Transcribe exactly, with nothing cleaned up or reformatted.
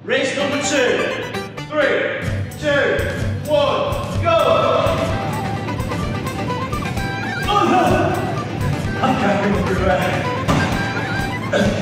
Race number two. Three, two, one, go! Oh no! I'm going everywhere.